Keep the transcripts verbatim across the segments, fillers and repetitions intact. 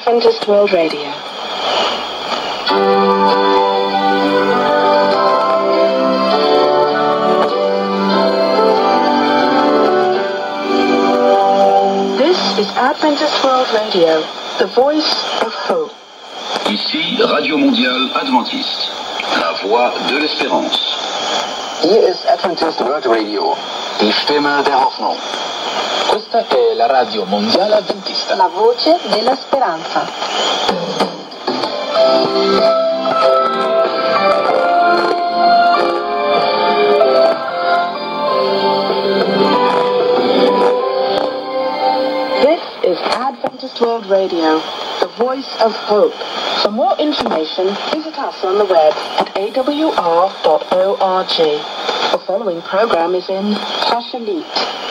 Adventist World Radio. This is Adventist World Radio, the voice of hope. Ici, Radio Mondiale Adventiste, la voix de l'espérance. Hier ist Adventist World Radio, die Stimme der Hoffnung. Questa è la Radio Mondiale Adventista, la voce della speranza. This is Adventist World Radio, the voice of hope. For more information, visit us on the web at a w r dot org. The following program is in Tashlit.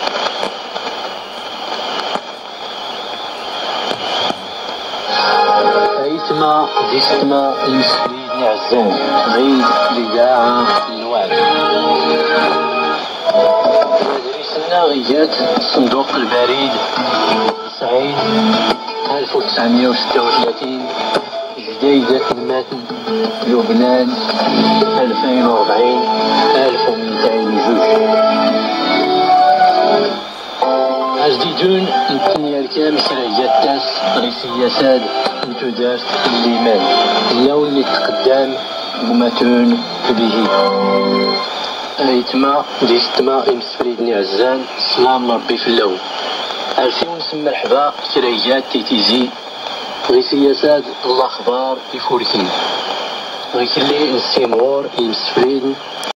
أيتما ديستما يسفريد نعزان غيد لداعة النواب مدرسنا غيات صندوق البريد تسعين ألف وتسعمية وستة وثلاثين جديدة المتن لبنان ألفين وأربعين ألف ومئتين جوج أجديدون نتنيا الكام سرية تاس غيسية انتو دارت الليمان اللون اللي تقدام وماتون به ايتما ديستما امسفريدني عزان سلام ربي في اللون عرفي ونسمى مرحبا كريات تيتيزي غيسية ساد الله خبار يفوركين غيكلي نسيمور يمسفريدن